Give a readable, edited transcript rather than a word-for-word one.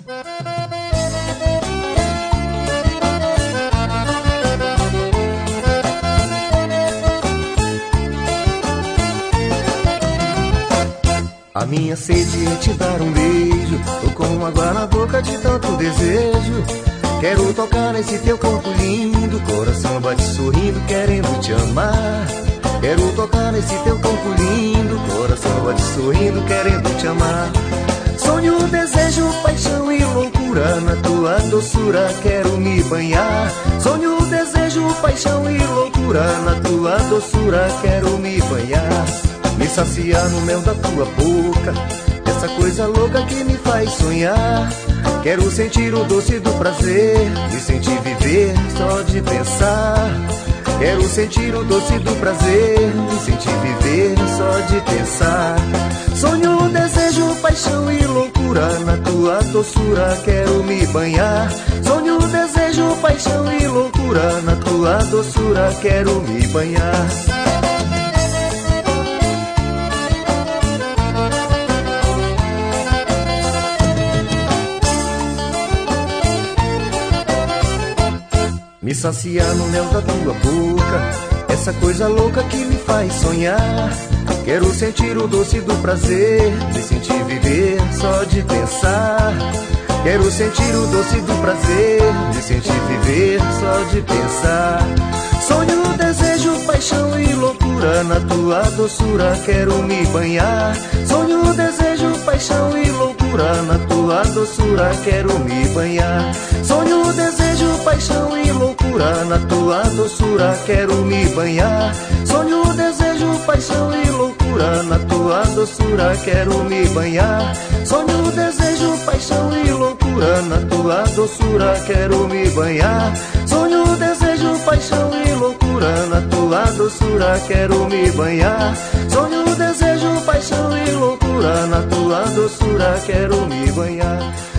A minha sede é te dar um beijo, tô com água na boca de tanto desejo. Quero tocar nesse teu corpo lindo, coração bate sorrindo, querendo te amar. Quero tocar nesse teu corpo lindo, coração bate sorrindo, querendo te amar. Sonho, desejo, paixão e loucura, na tua doçura quero me banhar. Sonho, desejo, paixão e loucura, na tua doçura quero me banhar. Me saciar no mel da tua boca, essa coisa louca que me faz sonhar. Quero sentir o doce do prazer, me sentir viver só de pensar. Quero sentir o doce do prazer, me sentir viver só de pensar. Sonho, desejo, paixão e loucura, na tua doçura quero me banhar. Sonho, desejo, paixão e loucura, na tua doçura quero me banhar. Me saciar no mel da tua boca, essa coisa louca que me faz sonhar. Quero sentir o doce do prazer, me sentir viver só de pensar. Quero sentir o doce do prazer, me sentir viver só de pensar. Sonho, desejo, paixão e loucura, na tua doçura quero me banhar. Sonho, desejo, paixão e loucura, na tua doçura quero me banhar. Sonho, desejo, paixão e loucura, na tua doçura quero me banhar. Sonho, desejo, paixão e loucura, na tua doçura quero me banhar. Sonho, desejo, paixão e loucura, na tua doçura quero me banhar. Sonho, desejo, paixão e loucura, na tua doçura quero me banhar. Sonho, desejo, paixão e loucura, na tua doçura quero me banhar.